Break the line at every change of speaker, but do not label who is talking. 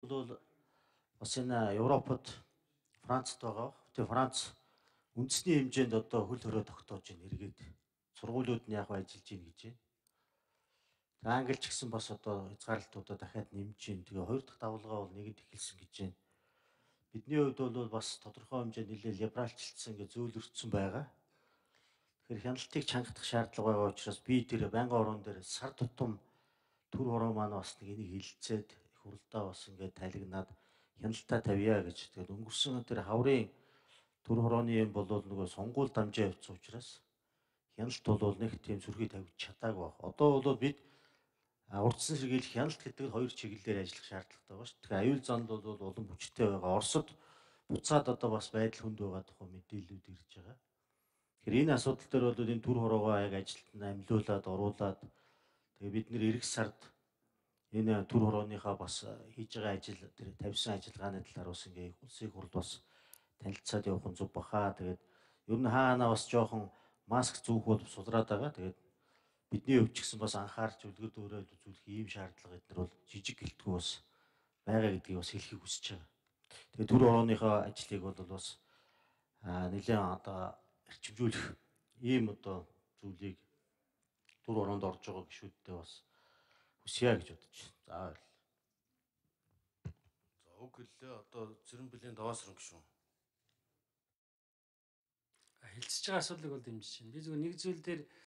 бол бас энэ Европод Францад байгаа. Тэгээ Франц үндэсний хэмжээнд одоо хөл хорой тогтоож байна эргээд. Сургуулиуд нь яг ажиллаж байна гэж байна. Тэгээ Англи ч гэсэн бас одоо хязгаарлалтуудаа дахиад нэмж байна. Тэгээ хоёр дахь давлгаа бол нэгэд эхэлсэн гэж байна. Бидний хувьд бол бас тодорхой хэмжээнд нэлээд либералчлагдсан ингээ зөөлрөгдсөн байгаа. Тэгэхээр хяналтыг чангадах шаардлага байгаа учраас би тэр байнгын орон дээр сар тутам төр хороо маань бас нэг энийг хилцээд их хуралдаа бас ингээд тайлгнаад хяналтаа тавья гэж. Тэгээд өнгөрсөн тэр хаврын төр хорооны юм бол нөгөө сонгуул дамжаа явуулсан учраас хяналт бол нэг тийм сүрхий тавьж чадаагүй баг. Одоо бол бид урдсан сэргийлэх хяналт гэдэг хоёр чиглэлээр ажиллах шаардлагатай байгаа шүү. Тэгэхээр аюул занд бол улам хүчтэй байгаа. Оросод буцаад одоо бас байдал хүнд байгаа тухай мэдээлэлүүд ирж байгаа. Тэгэхээр энэ асуудал дээр бол энэ төр хороогоо яг ажилтнаа амьлуулад оруулаад тэгээ бид нэр эх сард энэ төр хорооныхаа бас хийж байгаа ажил тэр тавьсан ажиллагааны талаар бас ингээ улсын хурд бас танилцаад явах нь зүг баха. Тэгээд ер нь хаана бас жоохон маск зүүх бол сулраад байгаа. Тэгээд бидний хувьд ч гэсэн бас анхаарч үлгэр дуурайд үзүүлэх ийм шаардлага эдгээр бол жижиг гэлтгүй бас байгаа гэдгийг бас хэлхийг хүсэж байгаа. Тэгээд төр хорооныхоо ажлыг бол бас нэлээд одоо эрчимжүүлэх ийм одоо зүйлийг төр хороонд орж байгаа гишүүдтэй бас хүсье гэж бодож байна.
За үг хэллээ. Одоо Цэрэн бэлгийн даваасран гişүн.
Хэлцэж байгаа асуудлыг бол дэмжиж байна. Би зөвхөн нэг зүйл дээр